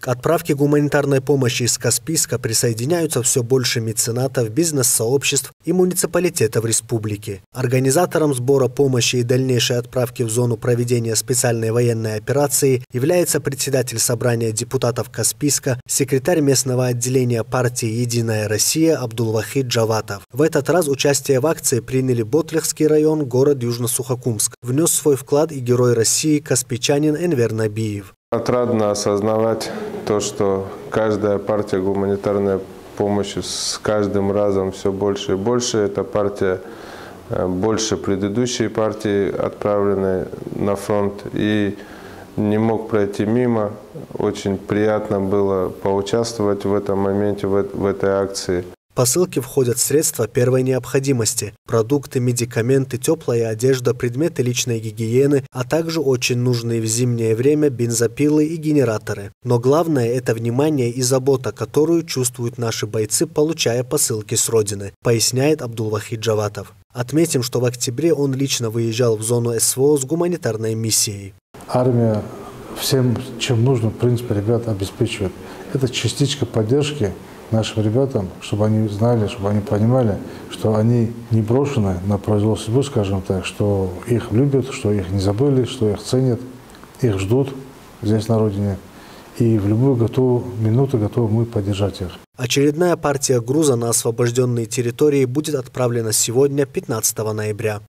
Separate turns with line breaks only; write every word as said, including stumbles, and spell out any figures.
К отправке гуманитарной помощи из Каспийска присоединяются все больше меценатов, бизнес-сообществ и муниципалитетов республики. Организатором сбора помощи и дальнейшей отправки в зону проведения специальной военной операции является председатель собрания депутатов Каспийска, секретарь местного отделения партии «Единая Россия» Абдулвахид Джаватов. В этот раз участие в акции приняли Ботлехский район, город Южно-Сухокумск. Внес свой вклад и герой России, каспийчанин Энвер Набиев.
Отрадно осознавать то, что каждая партия гуманитарной помощи с каждым разом все больше и больше. Эта партия больше предыдущей партии, отправленной на фронт, и не мог пройти мимо. Очень приятно было поучаствовать в этом моменте, в этой акции.
В посылки входят средства первой необходимости – продукты, медикаменты, теплая одежда, предметы личной гигиены, а также очень нужные в зимнее время бензопилы и генераторы. Но главное – это внимание и забота, которую чувствуют наши бойцы, получая посылки с родины, поясняет Абдулвахид Джаватов. Отметим, что в октябре он лично выезжал в зону СВО с гуманитарной миссией.
Армия всем, чем нужно, в принципе, ребят обеспечивает. Это частичка поддержки нашим ребятам, чтобы они знали, чтобы они понимали, что они не брошены на произвол судьбы, скажем так, что их любят, что их не забыли, что их ценят, их ждут здесь на родине. И в любую готовую минуту готовы мы поддержать их.
Очередная партия груза на освобожденные территории будет отправлена сегодня, пятнадцатого ноября.